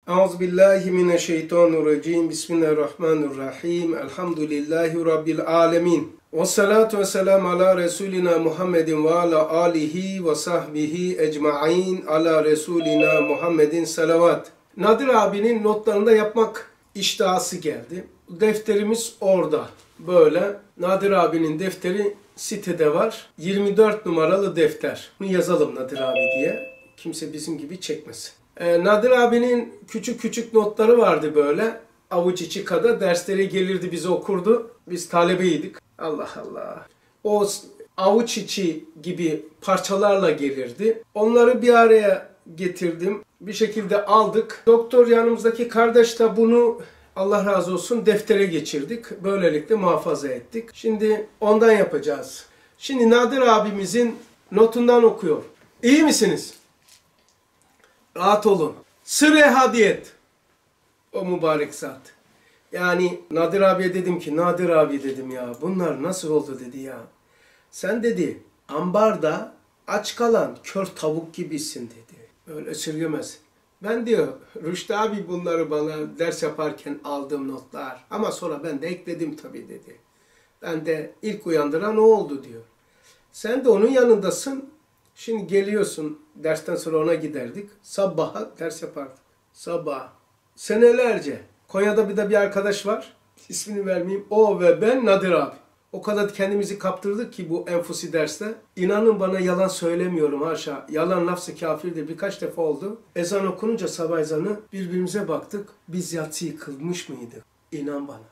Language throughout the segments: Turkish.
Euzubillahimineşşeytanirracim. Bismillahirrahmanirrahim. Elhamdülillahi Rabbil alemin. Ve salatu ve selamu ala Resulina Muhammedin ve ala alihi ve sahbihi ecma'in ala Resulina Muhammedin salavat. Nadir abinin notlarında yapmak iştahası geldi. Defterimiz orada. Böyle. Nadir abinin defteri sitede var. 24 numaralı defter. Bunu yazalım Nadir abi diye. Kimse bizim gibi çekmesin. Nadir abinin küçük küçük notları vardı böyle. Avuç içi kadar derslere gelirdi, bize okurdu. Biz talebeydik. Allah Allah. O avuç içi gibi parçalarla gelirdi. Onları bir araya getirdim. Bir şekilde aldık. Doktor yanımızdaki kardeş de bunu Allah razı olsun deftere geçirdik. Böylelikle muhafaza ettik. Şimdi ondan yapacağız. Şimdi Nadir abimizin notundan okuyor. İyi misiniz? Rahat olun. Sır-ı hadiyet. O mübarek zat. Yani Nadir abiye dedim ki, Nadir abi dedim ya, bunlar nasıl oldu dedi ya. Sen dedi, ambarda aç kalan kör tavuk gibisin dedi. Öyle esirgemez. Ben diyor, Rüştü abi bunları bana ders yaparken aldığım notlar. Ama sonra ben de ekledim tabii dedi. Ben de ilk uyandıran o oldu diyor. Sen de onun yanındasın. Şimdi geliyorsun, dersten sonra ona giderdik. Sabaha ders yapardık. Sabah. Senelerce. Konya'da bir arkadaş var. İsmini vermeyeyim. O ve ben Nadir abi. O kadar kendimizi kaptırdık ki bu enfusi derste. İnanın bana, yalan söylemiyorum haşa. Yalan lafz-ı kafirdir. Birkaç defa oldu. Ezan okununca sabah ezanı birbirimize baktık. Biz yatsıyı kılmış mıydık? İnan bana.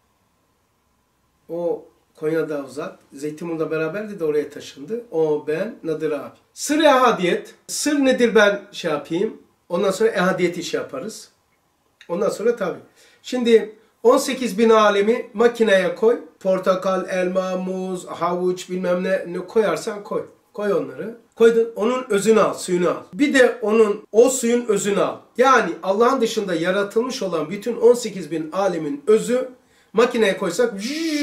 O Konya'da uzat. Zeytinburnu'da beraberdi de oraya taşındı. O, ben, Nadir abi. Sır-ı ehadiyet. Sır nedir ben yapayım. Ondan sonra ehadiyet işi yaparız. Ondan sonra tabii. Şimdi 18 bin alemi makineye koy. Portakal, elma, muz, havuç bilmem ne koyarsan koy. Koy onları. Koydun, onun özünü al, suyunu al. Bir de o suyun özünü al. Yani Allah'ın dışında yaratılmış olan bütün 18 bin alemin özü makineye koysak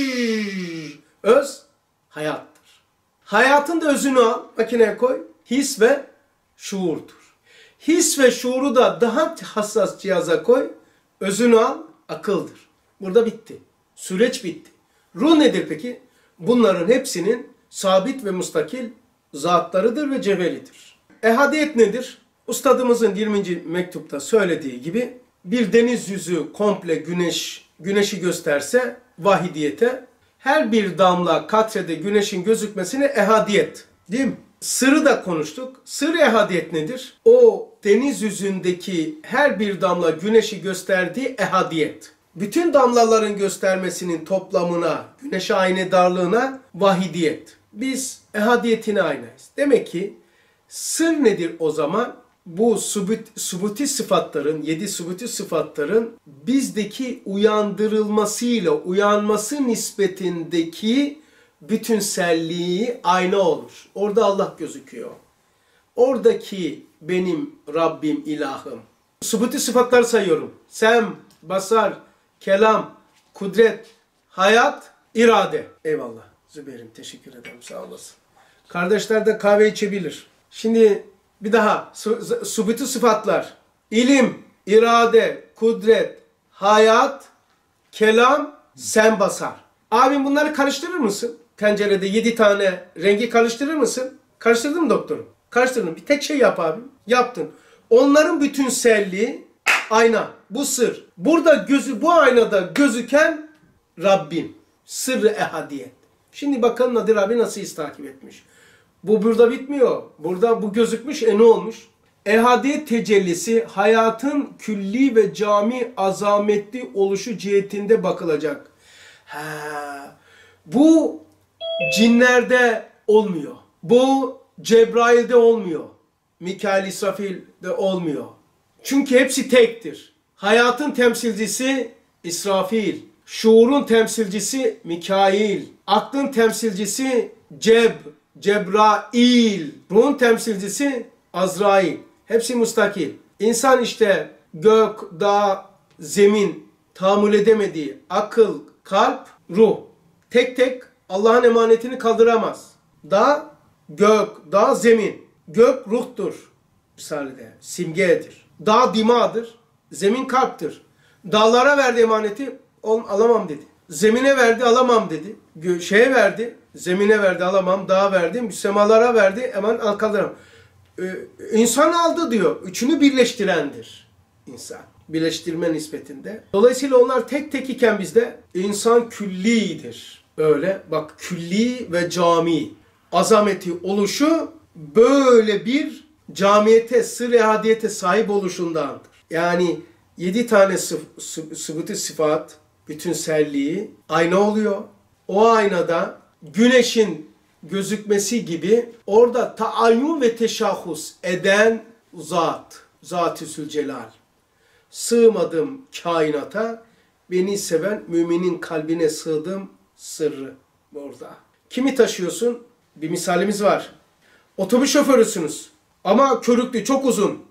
öz hayattır. Hayatın da özünü al, makineye koy. His ve şuurdur. His ve şuuru da daha hassas cihaza koy. Özünü al, akıldır. Burada bitti. Süreç bitti. Ruh nedir peki? Bunların hepsinin sabit ve müstakil zatlarıdır ve cevheridir. Ehadiyet nedir? Ustadımızın 20. mektupta söylediği gibi bir deniz yüzü komple güneşi gösterse vahidiyete, her bir damla katrede güneşin gözükmesine ehadiyet. Değil mi? Sırrı da konuştuk. Sır ehadiyet nedir? O deniz yüzündeki her bir damla güneşi gösterdiği ehadiyet. Bütün damlaların göstermesinin toplamına, güneşe aynı darlığına vahidiyet. Biz ehadiyetine aynayız. Demek ki sır nedir o zaman? Bu subuti sıfatların, 7 subuti sıfatların bizdeki uyandırılmasıyla, uyanması nispetindeki bütünselliği ayna olur. Orada Allah gözüküyor. Oradaki benim Rabbim, ilahım. Subuti sıfatları sayıyorum. Sem, basar, kelam, kudret, hayat, irade. Eyvallah. Zübeyir'im teşekkür ederim. Sağ olasın. Kardeşler de kahve içebilir. Şimdi bir daha. Subuti sıfatlar. İlim, irade, kudret, hayat, kelam, sem, basar. Abim bunları karıştırır mısın? Tencerede 7 tane rengi karıştırır mısın? Karıştırdın mı doktorum? Karıştırdım. Bir tek şey yap abim. Yaptın. Onların bütünselliği ayna. Bu sır. Burada bu aynada gözüken Rabbim. Sırrı ehadiyet. Şimdi bakalım Nadir abi nasıl takip etmiş. Bu burada bitmiyor. Burada bu gözükmüş. Ne olmuş? Ehadiyet tecellisi hayatın külli ve cami azametli oluşu cihetinde bakılacak. Bu cinlerde olmuyor. Bu Cebrail'de olmuyor. Mikail, İsrafil'de olmuyor. Çünkü hepsi tektir. Hayatın temsilcisi İsrafil. Şuurun temsilcisi Mikail. Aklın temsilcisi Cebrail. Ruhun temsilcisi Azrail. Hepsi müstakil. İnsan işte gök, dağ, zemin tahammül edemediği akıl, kalp, ruh. Tek tek Allah'ın emanetini kaldıramaz. Dağ, gök, dağ, zemin. Gök ruhtur. Misalde simgedir. Dağ dimağdır. Zemin kalptir. Dağlara verdi emaneti, alamam dedi. Zemine verdi, alamam dedi. Şeye verdi, zemine verdi, alamam. Dağa verdi, semalara verdi, hemen kaldıramam. İnsan aldı diyor. Üçünü birleştirendir insan. Birleştirme nispetinde. Dolayısıyla onlar tek tek iken bizde insan küllidir. Böyle bak, külli ve cami azameti oluşu böyle bir camiyete, sır-ı ehadiyete sahip oluşundandır. Yani 7 tane sıfatı sıfat, bütünselliği ayna oluyor. O aynada güneşin gözükmesi gibi orada taayyun ve teşahhus eden zat, Zat-ı Zülcelal. Sığmadım kainata, beni seven müminin kalbine sığdım sırrı orada. Kimi taşıyorsun? Bir misalimiz var. Otobüs şoförüsünüz ama körüklü, çok uzun.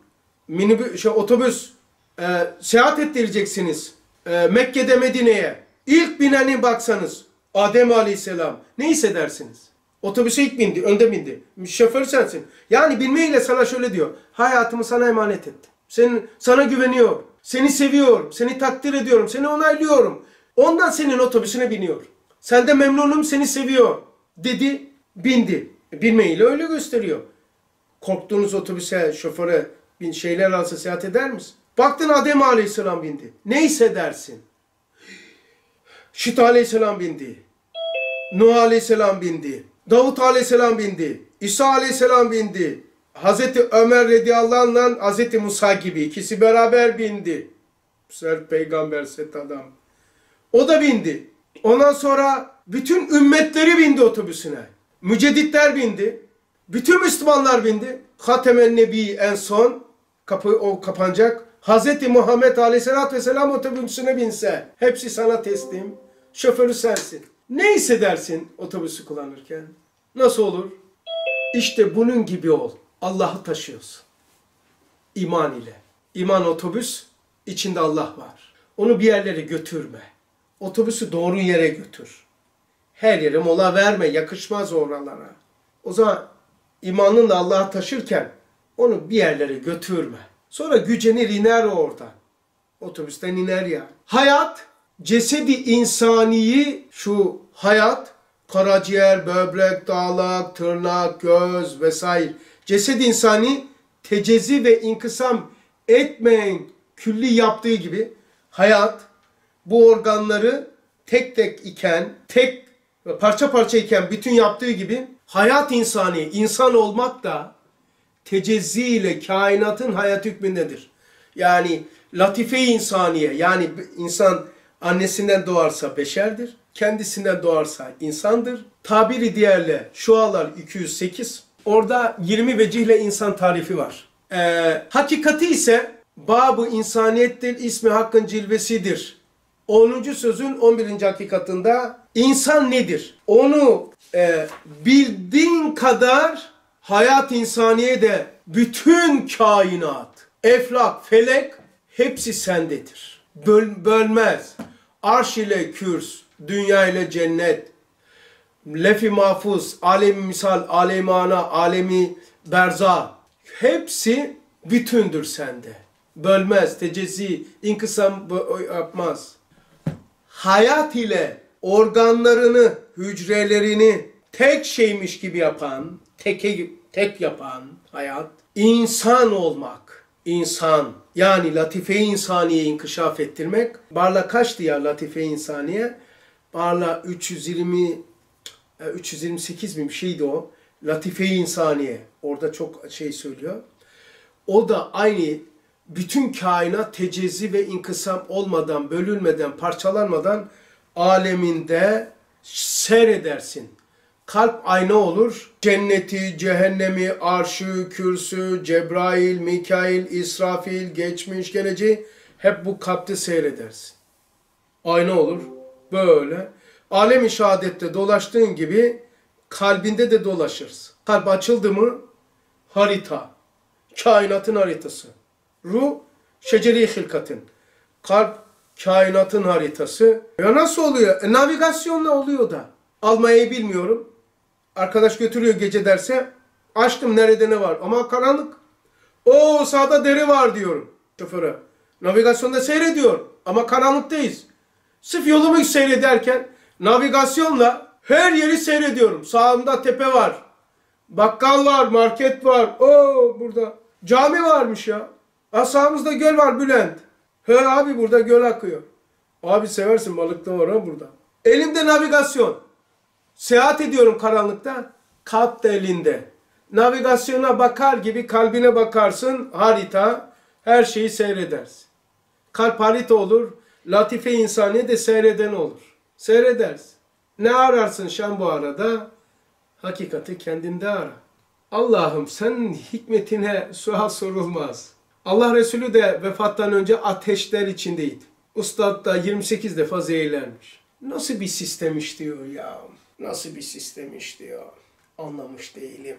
Otobüs seyahat ettireceksiniz. Mekke'de Medine'ye. İlk bineni baksanız Adem Aleyhisselam. Ne hissedersiniz? Otobüse ilk bindi, önde bindi. Şoför sensin. Yani bilmeyle sana şöyle diyor. Hayatımı sana emanet ettim. Sana güveniyorum. Seni seviyorum. Seni takdir ediyorum. Seni onaylıyorum. Ondan senin otobüsüne biniyor. Sen de memnunum, seni seviyor. Dedi, bindi. Bilmeyle öyle gösteriyor. Korktuğunuz otobüse, şoföre şeyler alsa seyahat eder misin? Baktın Adem Aleyhisselam bindi. Ne hissedersin? Şit Aleyhisselam bindi. Nuh Aleyhisselam bindi. Davut Aleyhisselam bindi. İsa Aleyhisselam bindi. Hazreti Ömer radıyallahu anh'la Hazreti Musa gibi ikisi beraber bindi. Peygamber set adam. O da bindi. Ondan sonra bütün ümmetleri bindi otobüsüne. Mücedditler bindi. Bütün Müslümanlar bindi. Hatemen Nebi en son o kapanacak. Hazreti Muhammed Aleyhisselatü Vesselam otobüsüne binse hepsi sana teslim. Şoförü sensin. Ne hissedersin otobüsü kullanırken? Nasıl olur? İşte bunun gibi ol. Allah'ı taşıyorsun. İman ile. İman otobüs, içinde Allah var. Onu bir yerlere götürme. Otobüsü doğru yere götür. Her yere mola verme, yakışmaz oralara. O zaman imanınla Allah'ı taşırken onu bir yerlere götürme. Sonra gücenir iner oradan. Otobüsten iner ya. Hayat, cesedi insaniyi, şu hayat, karaciğer, böbrek, dalak, tırnak, göz vesaire. Cesed insani tecezzi ve inkısam etmeyen külli yaptığı gibi hayat bu organları tek tek iken, tek parça parça iken bütün yaptığı gibi hayat insani, insan olmak da tecezzi ile kainatın hayat hükmündedir. Yani latife-i insaniye, yani insan annesinden doğarsa beşerdir, kendisinden doğarsa insandır. Tabiri diğerle Şualar 208, orada 20 vecihle insan tarifi var. Hakikati ise Bab-ı insaniyettir, ismi hakkın cilvesidir. 10. sözün 11. hakikatında insan nedir? Onu bildiğin kadar hayat insaniye de bütün kainat, eflak, felek hepsi sendedir. Bölmez. Arş ile kürs, dünya ile cennet, lef-i mahfuz, alem-i misal, alem-i mana, alemi berza, hepsi bütündür sende. Bölmez, tecezzi, inkısam yapmaz. Hayat ile organlarını, hücrelerini tek şeymiş gibi yapan, tek yapan hayat, insan olmak. İnsan, yani latife-i insaniye inkişaf ettirmek. Barla kaçtı ya latife-i insaniye? Barla 328 mi bir şeydi o. Latife-i insaniye. Orada çok şey söylüyor. O da aynı bütün kainat tecezzi ve inkısam olmadan, bölünmeden, parçalanmadan aleminde seyredersin. Kalp ayna olur. Cenneti, cehennemi, arşı, kürsü, Cebrail, Mikail, İsrafil, geçmiş, geleceği hep bu kalpte seyredersin. Ayna olur. Böyle. Alem-i şehadette dolaştığın gibi kalbinde de dolaşırsın. Kalp açıldı mı harita. Kainatın haritası. Ruh, şeceri-i hilkatın. Kalp, kainatın haritası. Ya nasıl oluyor? Navigasyonla oluyor da. Almayı bilmiyorum. Arkadaş götürüyor gece derse. Açtım nerede ne var. Ama karanlık. O sağda dere var diyorum şoföre. Navigasyonda seyrediyorum ama karanlıktayız. Sırf yolumu seyrederken navigasyonla her yeri seyrediyorum. Sağımda tepe var. Bakkal var, market var. Oo burada. Cami varmış ya. Sağımızda göl var Bülent. He abi burada göl akıyor. Abi seversin balık da var ha burada. Elimde navigasyon. Seyahat ediyorum karanlıkta. Kalp da elinde. Navigasyona bakar gibi kalbine bakarsın. Harita. Her şeyi seyredersin. Kalp harita olur. Latife insani de seyreden olur. Seyredersin. Ne ararsın şan bu arada? Hakikati kendinde ara. Allah'ım senin hikmetine sual sorulmaz. Allah Resulü de vefattan önce ateşler içindeydi. Ustad da 28 defa zehirlenmiş. Nasıl bir sistem işliyor ya? Nasıl bir sistem işliyor? Anlamış değilim.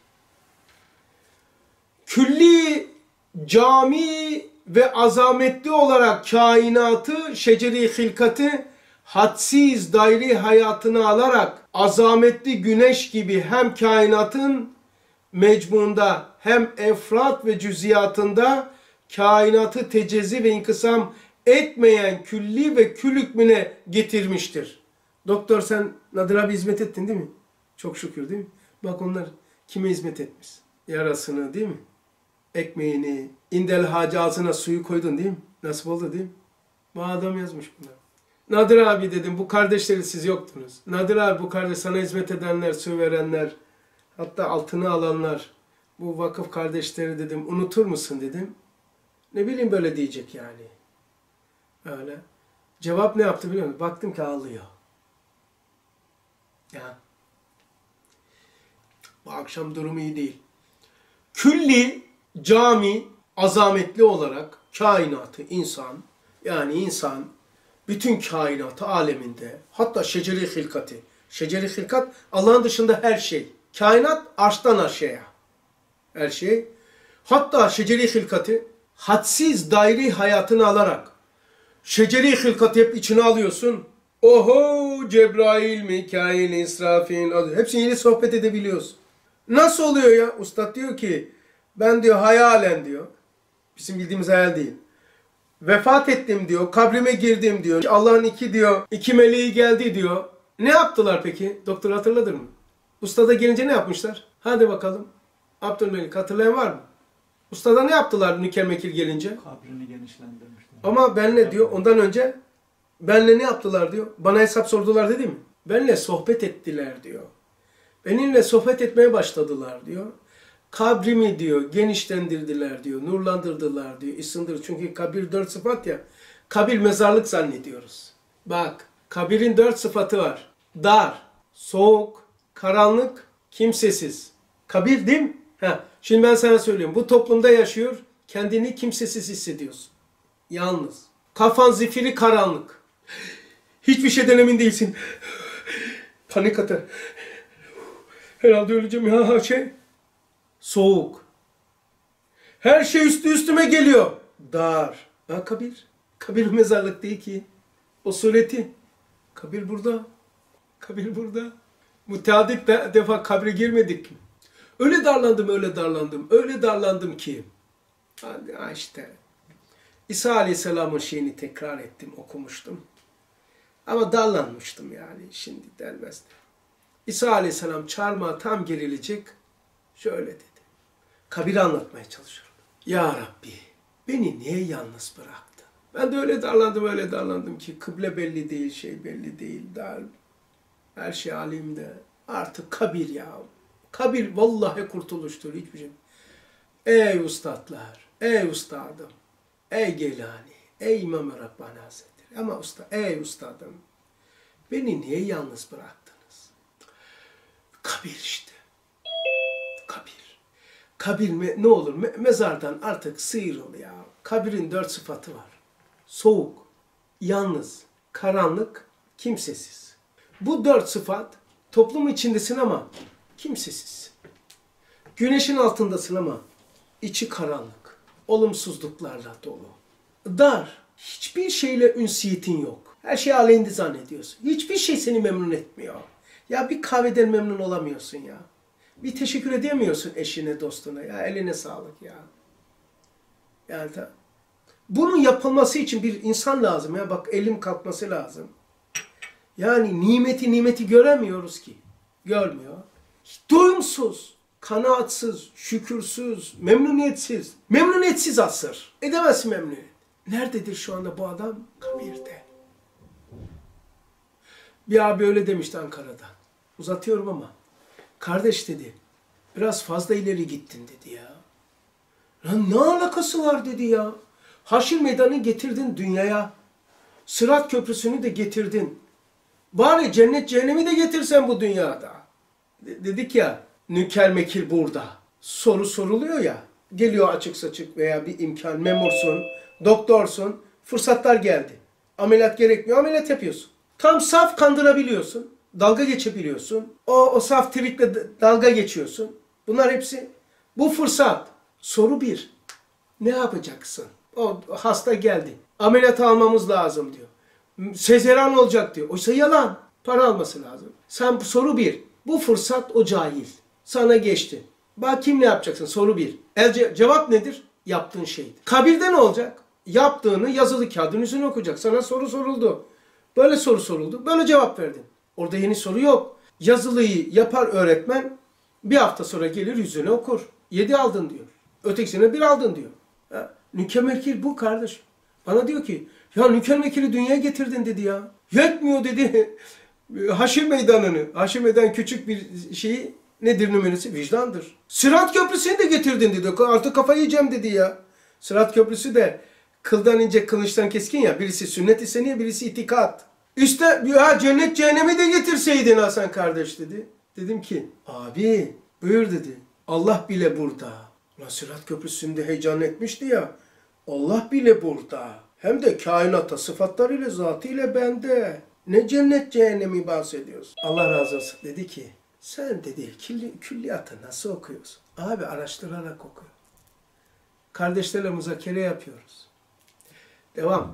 Külli, cami ve azametli olarak kainatı, şeceri hilkatı hadsiz daire hayatını alarak azametli güneş gibi hem kainatın mecmunda hem efrat ve cüziyatında kainatı tecezzi ve inkısam etmeyen külli ve kül hükmüne getirmiştir. Doktor sen Nadir abi hizmet ettin değil mi? Çok şükür değil mi? Bak onlar kime hizmet etmiş? Yarasını değil mi? Ekmeğini, indel hacı ağzına suyu koydun değil mi? Nasip oldu değil mi? Bu adam yazmış bunlar. Nadir abi dedim bu kardeşleri siz yoktunuz. Nadir abi bu kardeş sana hizmet edenler, su verenler, hatta altını alanlar, bu vakıf kardeşleri dedim unutur musun dedim. Ne bileyim böyle diyecek yani. Öyle. Cevap ne yaptı biliyor musun? Baktım ki ağlıyor. Ya. Bu akşam durumu iyi değil. Külli, cami, azametli olarak kainatı, insan, yani insan, bütün kainatı aleminde, hatta şeceri hilkati. Şeceri hilkat, Allah'ın dışında her şey. Kainat arştan aşağıya. Her şey. Hatta şeceri hilkati, hadsiz daire hayatını alarak, şeceri hilkatı hep içine alıyorsun. Oho, Cebrail, Mikail, İsrafil, hepsini yine sohbet edebiliyorsun. Nasıl oluyor ya? Ustad diyor ki, ben diyor hayalen diyor, bizim bildiğimiz hayal değil. Vefat ettim diyor, kabrime girdim diyor. Allah'ın iki meleği geldi diyor. Ne yaptılar peki? Doktor hatırladın mı? Ustada gelince ne yapmışlar? Hadi bakalım. Abdülmelik hatırlayan var mı? Ustada ne yaptılar Nükemekil gelince? Kabrini genişlendirmişler. Ama benle diyor, ondan önce benle ne yaptılar diyor. Bana hesap sordular dedi mi? Benle sohbet ettiler diyor. Benimle sohbet etmeye başladılar diyor. Kabrimi diyor genişlendirdiler diyor, nurlandırdılar diyor, ısındır. Çünkü kabir 4 sıfat ya. Kabir mezarlık zannediyoruz. Bak, kabirin 4 sıfatı var. Dar, soğuk, karanlık, kimsesiz. Kabir değil mi? Şimdi ben sana söylüyorum. Bu toplumda yaşıyor, kendini kimsesiz hissediyorsun. Yalnız. Kafan zifiri karanlık. Hiçbir şeyden emin değilsin. Panik atar. Herhalde öleceğim ya Soğuk. Her şey üstüme geliyor. Dar. Kabir. Kabir mezarlık değil ki. O sureti. Kabir burada. Kabir burada. Müteadit defa kabre girmedik mi? Öyle darlandım ki. İşte. İsa Aleyhisselam'ın şeyini tekrar ettim, okumuştum. Ama darlanmıştım yani. Şimdi denmezdi. İsa Aleyhisselam çarmıha tam gerilecek. Şöyle dedi. Kabiri anlatmaya çalışıyorum. Ya Rabbi, beni niye yalnız bıraktın? Ben de öyle darlandım ki kıble belli değil, şey belli değil. Her şey alimde. Artık kabir ya. Kabir vallahi kurtuluştur hiçbir şey. Ey ustadlar, ey ustadım, ey Geylani, ey İmam-ı Rabbani Hazretleri. Ama ey ustadım, beni niye yalnız bıraktınız? Kabir işte. Kabir. Kabir ne olur? Mezardan artık sıyrıl ya. Kabirin 4 sıfatı var. Soğuk, yalnız, karanlık, kimsesiz. Bu 4 sıfat toplum içindesin ama kimsesiz. Güneşin altındasın ama içi karanlık. Olumsuzluklarla dolu. Dar. Hiçbir şeyle ünsiyetin yok. Her şey aleyhinde zannediyorsun. Hiçbir şey seni memnun etmiyor. Ya bir kahveden memnun olamıyorsun ya. Bir teşekkür edemiyorsun eşine, dostuna. Ya eline sağlık ya. Yani Bunun yapılması için bir insan lazım. Ya bak elim kalkması lazım. Yani nimeti göremiyoruz ki. Görmüyor. Doyumsuz, kanaatsiz, şükürsüz, memnuniyetsiz. Memnuniyetsiz asır. Edemezsin memnuniyet. Nerededir şu anda bu adam? Kabirde. Bir abi öyle demişti Ankara'da. Uzatıyorum ama. Kardeş dedi, biraz fazla ileri gittin dedi ya. Lan ne alakası var dedi ya. Haşr meydanı getirdin dünyaya. Sırat köprüsünü de getirdin. Bari cennet cehennemi de getirsen bu dünyada. Dedik ya, nükel mekil burada. Soru soruluyor ya. Geliyor açık saçık veya bir imkan, memursun, doktorsun. Fırsatlar geldi. Ameliyat gerekmiyor, ameliyat yapıyorsun. Tam saf kandırabiliyorsun. Dalga geçebiliyorsun. O saf trikle dalga geçiyorsun. Bunlar hepsi bu fırsat. Soru bir. Ne yapacaksın? O hasta geldi. Ameliyat almamız lazım diyor. Sezeryan olacak diyor. Oysa yalan. Para alması lazım. Sen soru bir. Bu fırsat o cahil. Sana geçti. Bak kim ne yapacaksın? Soru bir. Cevap nedir? Yaptığın şeydir. Kabirde ne olacak? Yaptığını yazılı kağıdın üzerine okuyacak. Sana soru soruldu. Böyle soru soruldu. Böyle cevap verdin. Orada yeni soru yok. Yazılıyı yapar öğretmen. Bir hafta sonra gelir yüzüne okur. 7 aldın diyor. Ötekisine 1 aldın diyor. Nükel mekil bu kardeş. Bana diyor ki ya nükel mekili dünyaya getirdin dedi ya. Yetmiyor dedi. Haşr meydanını. Haşr meydan küçük bir şeyi nedir numarası? Vicdandır. Sırat köprüsünü de getirdin dedi. Artık kafayı yiyeceğim dedi ya. Sırat köprüsü de kıldan ince kılıçtan keskin ya. Birisi sünnet-i seniye, birisi itikat. İşte ya cennet cehennemi de getirseydin Hasan kardeş dedi. Dedim ki abi buyur dedi. Allah bile burada. Sırat köprüsünde heyecan etmişti ya. Allah bile burada. Hem de kainata sıfatlarıyla zatıyla bende. Ne cennet cehennemi bahsediyorsun. Allah razı olsun dedi ki sen dedi külliyatı nasıl okuyorsun? Abi araştırarak oku. Kardeşlerle müzakere yapıyoruz. Devam.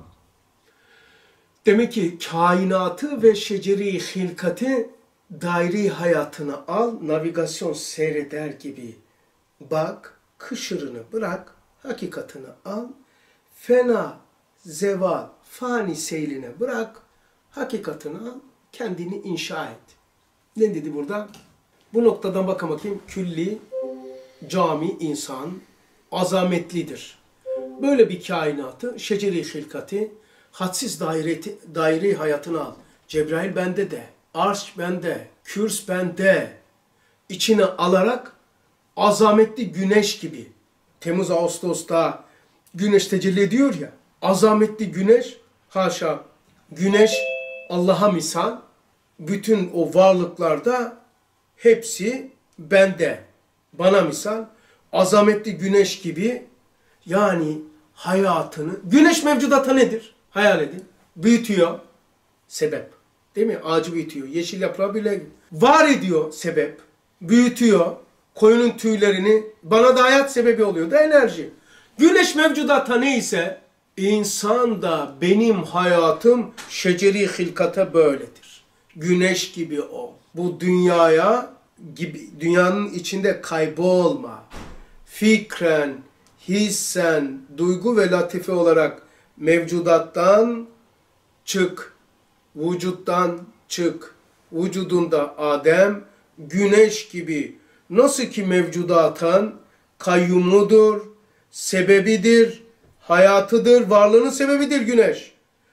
Demek ki kainatı ve şeceri hilkati dairi hayatına al, navigasyon seyreder gibi bak, kışırını bırak, hakikatını al, fena, zeval, fani seyline bırak, hakikatini al, kendini inşa et. Ne dedi burada? Bu noktadan bakayım. Külli, cami, insan, azametlidir. Böyle bir kainatı, şeceri hilkati, hadsiz daire hayatını al. Cebrail bende de, arş bende, kürs bende. İçine alarak azametli güneş gibi. Temmuz, Ağustos'ta güneş tecelli ediyor ya. Azametli güneş, haşa, güneş Allah'a misal. Bütün o varlıklarda hepsi bende. Bana misal. Azametli güneş gibi yani hayatını. Güneş mevcudata nedir? Hayal edin. Büyütüyor. Sebep. Değil mi? Ağacı büyütüyor. Yeşil yaprağı bile var ediyor sebep. Büyütüyor. Koyunun tüylerini bana da hayat sebebi oluyor da enerji. Güneş mevcudata neyse insan da benim hayatım şeceri hilkata böyledir. Güneş gibi ol. Bu dünyaya gibi dünyanın içinde kaybolma. Fikren, hissen, duygu ve latife olarak mevcudattan çık. Vücuttan çık. Vücudunda Adem, güneş gibi nasıl ki mevcudatan kayyumudur, sebebidir, hayatıdır, varlığının sebebidir güneş.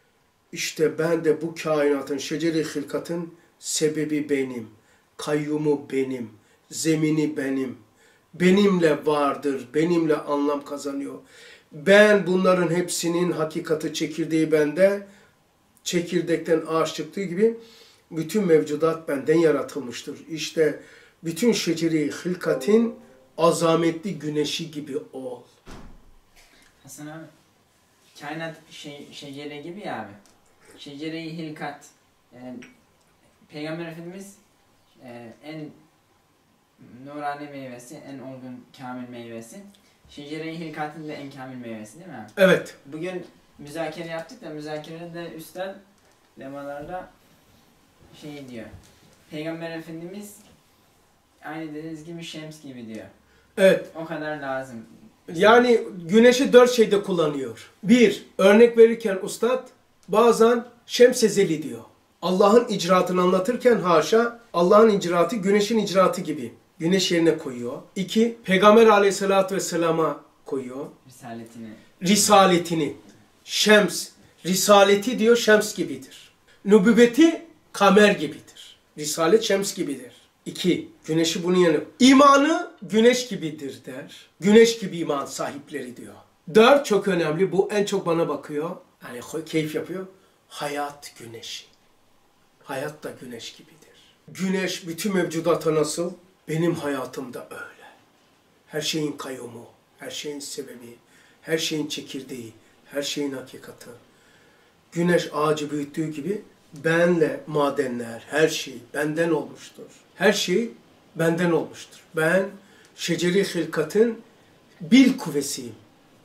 İşte ben de bu kainatın, şeceri hilkatın sebebi benim, kayyumu benim, zemini benim. Benimle vardır, benimle anlam kazanıyor. Ben bunların hepsinin hakikati çekirdeği bende, çekirdekten ağaç çıktığı gibi bütün mevcudat benden yaratılmıştır. İşte bütün şeceri hilkatin azametli güneşi gibi ol. Hasan abi, kainat şecere gibi ya abi. Şecere-i hilkat. Peygamber Efendimiz en nurani meyvesi, en olgun kamil meyvesi. Şecere-i hilkatın da en kamil meyvesi değil mi abi? Evet. Bugün müzakere yaptık da müzakerede üstad lemalarda şey diyor. Peygamber Efendimiz aynı dediğiniz gibi şems gibi diyor. Evet. O kadar lazım. Yani güneşi 4 şeyde kullanıyor. Bir, örnek verirken ustad bazen şemsezeli diyor. Allah'ın icraatını anlatırken haşa Allah'ın icraatı güneşin icraatı gibi. Güneş yerine koyuyor. 2, Peygamber aleyhissalatü vesselama koyuyor. Risaletini. Şems. Risaleti diyor şems gibidir. Nübüvveti kamer gibidir. Risalet şems gibidir. 2. Güneşi bunun yanı. İmanı güneş gibidir der. Güneş gibi iman sahipleri diyor. 4 çok önemli. Bu en çok bana bakıyor. Yani keyif yapıyor. Hayat güneşi. Hayat da güneş gibidir. Güneş bütün mevcudata nasıl? Benim hayatımda öyle. Her şeyin kayyumu, her şeyin sebebi, her şeyin çekirdeği, her şeyin hakikati. Güneş ağacı büyüttüğü gibi benle madenler, her şey benden olmuştur. Her şey benden olmuştur. Ben şeceri hilkatın bil kuvvesiyim.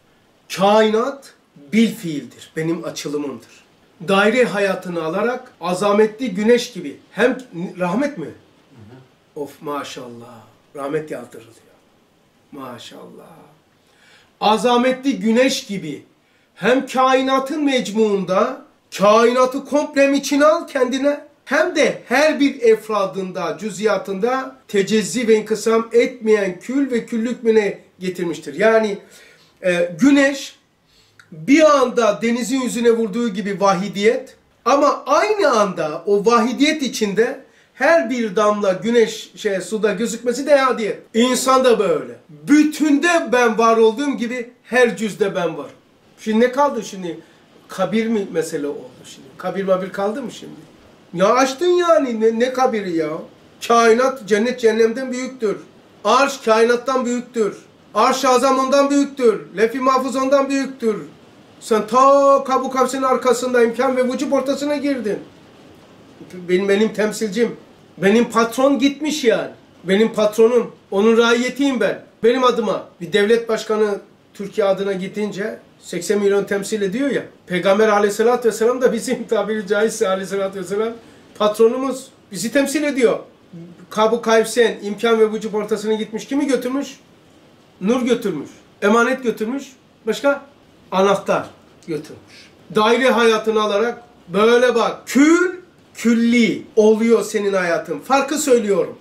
Kainat bil fiildir. Benim açılımımdır. Daire hayatını alarak azametli güneş gibi. Hem rahmet mi? Hı hı. Of maşallah. Rahmet yağdırılıyor. Maşallah. Azametli güneş gibi. Hem kainatın mecmuunda kainatı komple içine al kendine. Hem de her bir efradında, cüziyatında tecezzi ve inkısam etmeyen kül ve küllük müne getirmiştir. Yani güneş bir anda denizin yüzüne vurduğu gibi vahidiyet ama aynı anda o vahidiyet içinde her bir damla güneş suda gözükmesi de ehadiyet. İnsan da böyle. Bütünde ben var olduğum gibi her cüzde ben var. Şimdi ne kaldı şimdi? Kabir mi mesele oldu şimdi? Kabir mabir kaldı mı şimdi? Ya açtın yani ne kabiri ya? Kainat cennet cehennemden büyüktür. Arş kainattan büyüktür. Arş-ı azam ondan büyüktür. Lef-i mahfuz ondan büyüktür. Sen ta Kabu Kavs'ın arkasında imkan ve vücub ortasına girdin. Benim temsilcim. Benim patron gitmiş yani. Benim patronum. Onun raiyetiyim ben. Benim adıma. Bir devlet başkanı Türkiye adına gidince 80 milyon temsil ediyor ya. Peygamber aleyhissalatü vesselam da bizim tabiri caizse aleyhissalatü vesselam patronumuz. Bizi temsil ediyor. Kabu Kavs'ın imkan ve vücub ortasına gitmiş. Kimi götürmüş? Nur götürmüş. Emanet götürmüş. Başka? Anahtar götürmüş. Daire hayatını alarak böyle bak. Külli oluyor senin hayatın. Farkı söylüyorum.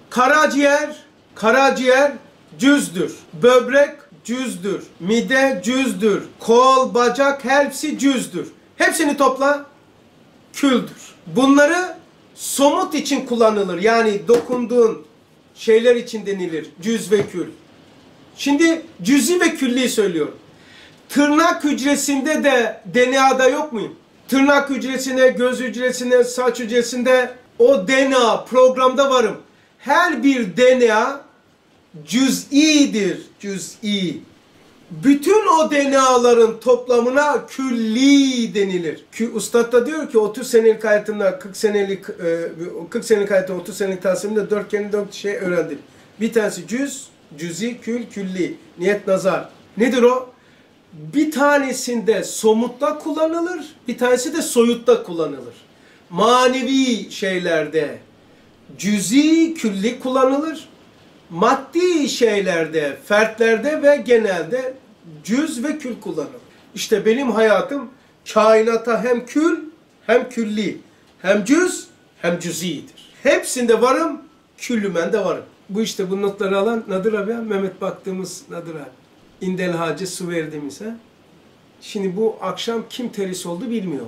Karaciğer cüzdür. Böbrek cüzdür. Mide cüzdür. Kol, bacak hepsi cüzdür. Hepsini topla küldür. Bunları somut için kullanılır. Yani dokunduğun şeyler için denilir. Cüz ve kül. Şimdi cüzi ve külli söylüyorum. Tırnak hücresinde de DNA'da yok muyum? Tırnak hücresinde, göz hücresinde, saç hücresinde o DNA programda varım. Her bir DNA cüz'idir. Cüz'i. Bütün o DNA'ların toplamına külli denilir. Ustad da diyor ki 30 senelik hayatımda 40 senelik hayatımda 30 senelik tahsilimde 4 şey öğrendim. Bir tanesi cüz'i, külli, niyet, nazar. Nedir o? Bir tanesinde somutta kullanılır, bir tanesi de soyutta kullanılır. Manevi şeylerde cüz'i, külli kullanılır. Maddi şeylerde, fertlerde ve genelde cüz ve kül kullanılır. İşte benim hayatım kainata hem kül, hem külli, hem cüz, hem cüz'idir. Hepsinde varım, küllümen de varım. Bu işte bu notları alan Nadir abi, Mehmet baktığımız Nadir abi. İndel Hacı su verdiğimiz ha. Şimdi bu akşam kim teris oldu bilmiyor.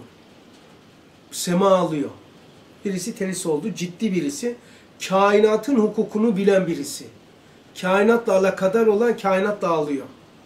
Sema alıyor. Birisi teris oldu, ciddi birisi. Kainatın hukukunu bilen birisi. Kainatla alakadar olan kainat dağılıyor.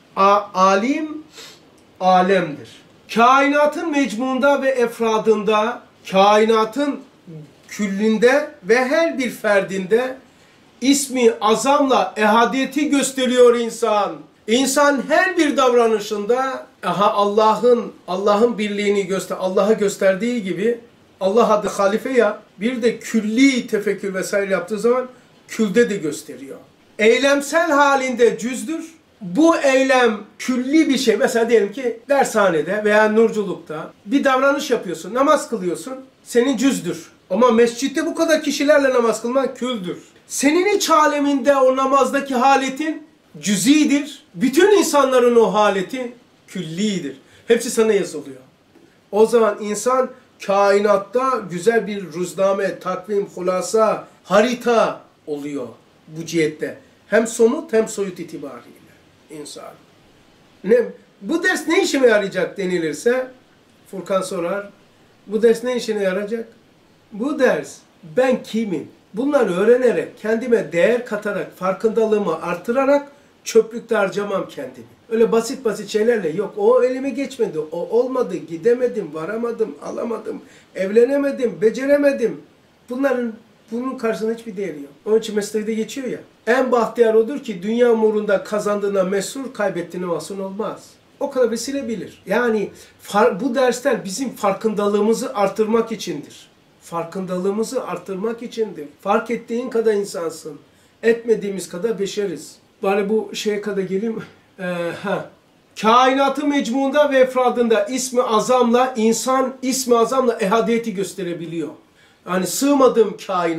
Alim, alemdir. Kainatın mecmuunda ve efradında, kainatın küllünde ve her bir ferdinde ismi azamla ehadiyeti gösteriyor insan. İnsan her bir davranışında Allah'ın birliğini Allah'a gösterdiği gibi Allah adı halife ya bir de külli tefekkür vesaire yaptığı zaman külde de gösteriyor. Eylemsel halinde cüzdür. Bu eylem külli bir şey. Mesela diyelim ki dershanede veya nurculukta bir davranış yapıyorsun, namaz kılıyorsun. Senin cüzdür. Ama mescitte bu kadar kişilerle namaz kılman küldür. Senin iç aleminde o namazdaki haletin cüzidir. Bütün insanların o haleti küllidir. Hepsi sana yazılıyor. O zaman insan kainatta güzel bir rüzname, takvim, hulasa, harita oluyor bu cihette. Hem somut hem soyut itibariyle insan. Bu ders ne işime yarayacak denilirse, Furkan sorar, bu ders ne işine yarayacak? Bu ders ben kimim? Bunları öğrenerek, kendime değer katarak, farkındalığımı artırarak çöplükte harcamam kendimi. Öyle basit basit şeylerle yok. O elime geçmedi, o olmadı, gidemedim, varamadım, alamadım, evlenemedim, beceremedim. Bunun karşısında hiçbir değeri yok. Onun için mesleğde geçiyor ya. En bahtiyar odur ki dünya umurunda kazandığına mesrur, kaybettiğine mahzun olmaz. O kadar vesile bilir. Yani bu dersler bizim farkındalığımızı artırmak içindir. Farkındalığımızı artırmak içindir. Fark ettiğin kadar insansın. Etmediğimiz kadar beşeriz. Bari bu şeye kadar geleyim. Kainatı mecmuunda ve efradında ismi azamla insan ismi azamla ehadiyeti gösterebiliyor. Yani sığmadığım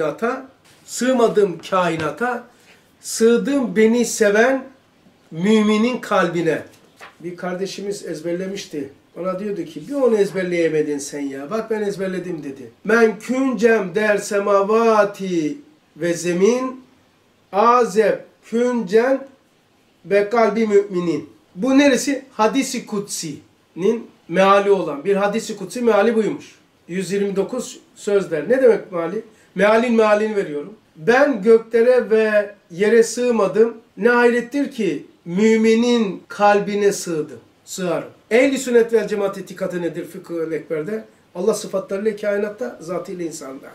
kainata, sığdım beni seven müminin kalbine. Bir kardeşimiz ezberlemişti. Bana diyordu ki bir onu ezberleyemedin sen ya. Bak ben ezberledim dedi. Men küncem der semavati ve zemin azeb küncen ve kalbi müminin. Bu neresi? Hadis-i Kutsi'nin meali olan. Bir hadis-i Kutsi meali buymuş. 129 sözler. Ne demek meali? Mealini veriyorum. Ben göklere ve yere sığmadım. Ne hayrettir ki müminin kalbine sığarım. Ehl-i sünnet vel cemaat itikatı nedir Fıkıh-ı Ekber'de? Allah sıfatlarıyla kainatta, zatıyla insanda.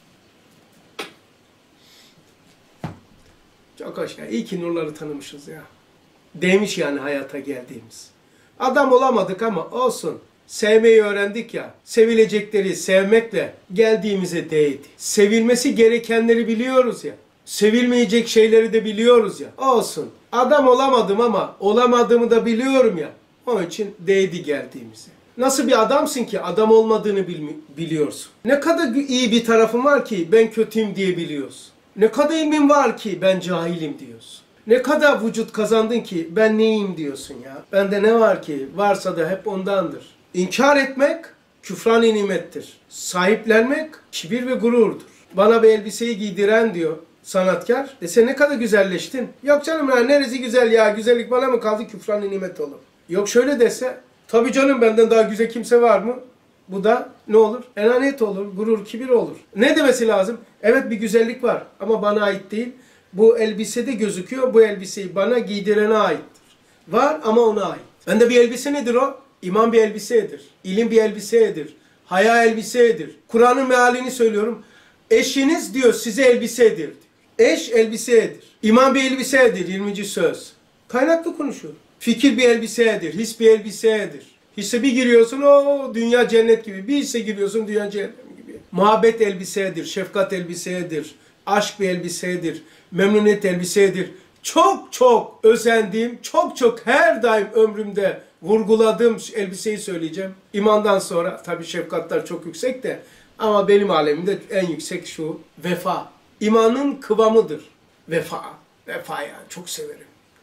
Çok hoş ya. İyi ki nurları tanımışız ya. Değmiş yani hayata geldiğimiz. Adam olamadık ama olsun. Sevmeyi öğrendik ya. Sevilecekleri sevmekle geldiğimize değdi. Sevilmesi gerekenleri biliyoruz ya. Sevilmeyecek şeyleri de biliyoruz ya. Olsun. Adam olamadım ama olamadığımı da biliyorum ya. Onun için değdi geldiğimize. Nasıl bir adamsın ki adam olmadığını biliyorsun. Ne kadar iyi bir tarafın var ki ben kötüyüm diyebiliyorsun. Ne kadar ilmin var ki ben cahilim diyorsun. Ne kadar vücut kazandın ki ben neyim diyorsun ya. Bende ne var ki varsa da hep ondandır. İnkar etmek küfran-ı nimettir. Sahiplenmek kibir ve gururdur. Bana bir elbiseyi giydiren diyor sanatkar. Dese ne kadar güzelleştin. Yok canım ya neresi güzel ya güzellik bana mı kaldı küfran-ı nimet olur. Yok şöyle dese tabii canım benden daha güzel kimse var mı? Bu da ne olur? Enaniyet olur, gurur, kibir olur. Ne demesi lazım? Evet bir güzellik var ama bana ait değil. Bu elbisede gözüküyor. Bu elbiseyi bana giydirene aittir. Var ama ona ait. Bende bir elbise nedir o? İman bir elbisedir. İlim bir elbisedir. Haya elbisedir. Kur'an'ın mealini söylüyorum. Eşiniz diyor size elbisedir diyor. Eş elbisedir. İman bir elbisedir. 20. söz. Kaynaklı konuşuyorum. Fikir bir elbisedir. His bir elbisedir. Hisse bir giriyorsun o dünya cennet gibi. Bir hisse giriyorsun dünya cennet gibi. Muhabbet elbisedir. Şefkat elbisedir. Aşk bir elbisedir. Memnuniyet elbisedir. Çok çok özendiğim, çok her daim ömrümde vurguladığım elbiseyi söyleyeceğim. İmandan sonra tabii şefkatler çok yüksek de ama benim alemimde en yüksek şu vefa. İmanın kıvamıdır. Vefa. Vefa yani çok severim.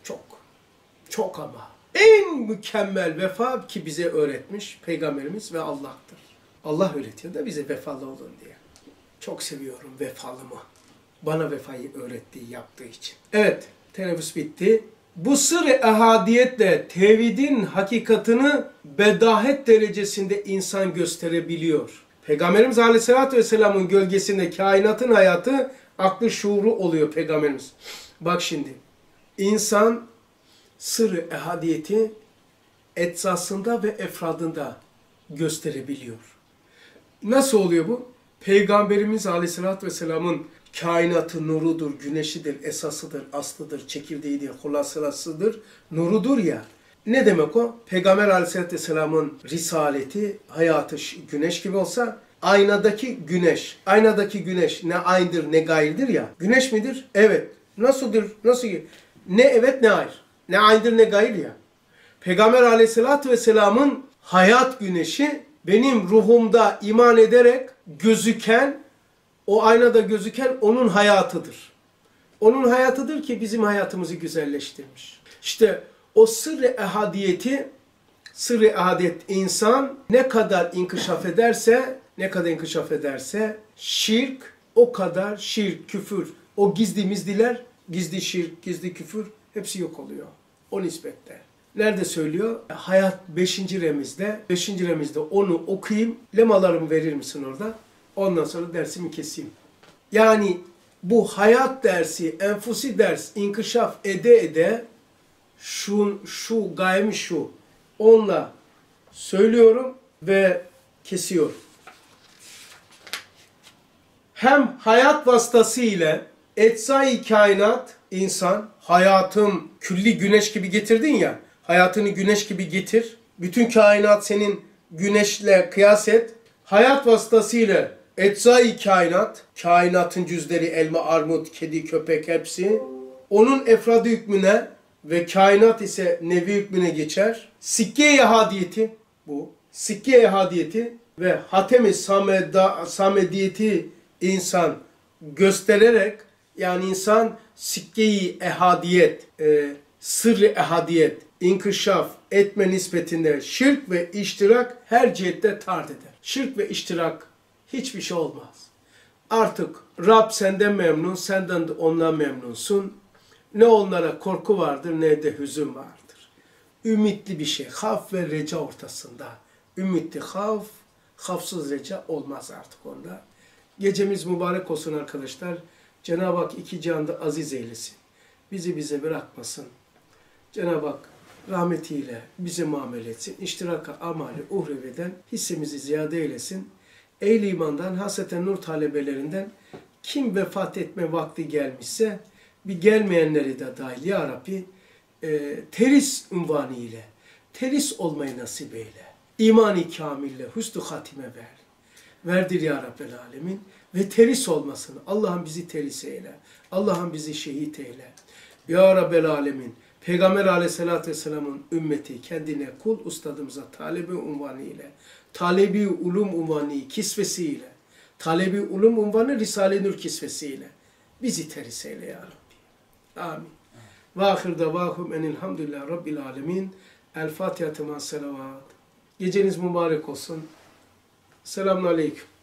Çok ama. En mükemmel vefa ki bize öğretmiş Peygamberimiz ve Allah'tır. Allah öğretiyor da bize vefalı olun diye. Çok seviyorum vefalımı. Bana vefayı öğrettiği, yaptığı için. Evet, teneffüs bitti. Bu sır-ı ehadiyetle tevhidin hakikatini bedahet derecesinde insan gösterebiliyor. Peygamberimiz Aleyhisselatü Vesselam'ın gölgesinde kainatın hayatı, aklı şuuru oluyor Peygamberimiz. Bak şimdi, insan sır-ı ehadiyeti etsasında ve efradında gösterebiliyor. Nasıl oluyor bu? Peygamberimiz Aleyhisselatü Vesselam'ın kainatı nurudur, güneşidir, esasıdır, aslıdır, çekirdeğidir, hulasırasıdır, nurudur ya. Ne demek o? Peygamber Aleyhisselatü Vesselam'ın risaleti, hayatı güneş gibi olsa, aynadaki güneş ne aynıdır ne gayrıdır ya. Güneş midir? Evet. Nasıldır? Nasıl? Ne evet ne hayır. Ne aynıdır ne gayr ya. Peygamber Aleyhisselatü Vesselam'ın hayat güneşi benim ruhumda iman ederek gözüken, o aynada gözüken onun hayatıdır. Onun hayatıdır ki bizim hayatımızı güzelleştirmiş. İşte o sırrı ehadiyeti, sırrı ehadiyet insan ne kadar inkişaf ederse şirk o kadar şirk, küfür, o gizli mizdiler, gizli şirk, gizli küfür hepsi yok oluyor. O nispette. Nerede söylüyor? Hayat 5. remizde. 5. remizde onu okuyayım. Lemalarımı verir misin orada? Ondan sonra dersimi keseyim. Yani bu hayat dersi, enfusi ders, inkişaf ede şu gayemi şu. Onunla söylüyorum ve kesiyorum. Hem hayat vasıtasıyla eczai kainat, insan, hayatım külli güneş gibi getirdin ya, hayatını güneş gibi getir. Bütün kainat senin güneşle kıyas et. Hayat vasıtasıyla eczai kainat, kainatın cüzleri, elma, armut, kedi, köpek hepsi, onun efradı hükmüne ve kainat ise nevi hükmüne geçer. Sikke-i ehadiyeti bu. Sikke-i ehadiyeti ve hatem-i samediyeti insan göstererek, yani insan sikke-i ehadiyet, sırrı ehadiyet, inkişaf etme nispetinde şirk ve iştirak her cihette tard eder. Şirk ve iştirak hiçbir şey olmaz. Artık Rab senden memnun, senden de ondan memnunsun. Ne onlara korku vardır ne de hüzün vardır. Ümitli bir şey, haf ve reca ortasında. Ümitli haf, hafsız reca olmaz artık onda. Gecemiz mübarek olsun arkadaşlar. Cenab-ı Hak iki cihanda aziz eylesin. Bizi bize bırakmasın. Cenab-ı Hak rahmetiyle bize muamele etsin. İştiraka amali uhreveden hissemizi ziyade eylesin. Ehl-i imandan, hasreten nur talebelerinden kim vefat etme vakti gelmişse bir gelmeyenleri de dahil ya Rabbi teris unvanı ile teris olmayı nasip eyle. İmani kamille hüsnü hatime ver. Verdir ya Rabbel alemin ve teris olmasın. Allah'ım bizi teris eyle. Allah'ım bizi şehit eyle. Ya Rabbel alemin. Peygamber aleyhissalatü vesselamın ümmeti kendine kul ustadımıza talebi unvanı ile, talebi ulum unvanı kisvesiyle, talebi ulum unvanı Risale-i Nur kisvesiyle bizi teris eyle ya Rabbi. Amin. Ve ahir davahum enilhamdülillah Rabbil alemin. El Fatiha temas selavat. Geceniz mübarek olsun. Selamun aleyküm.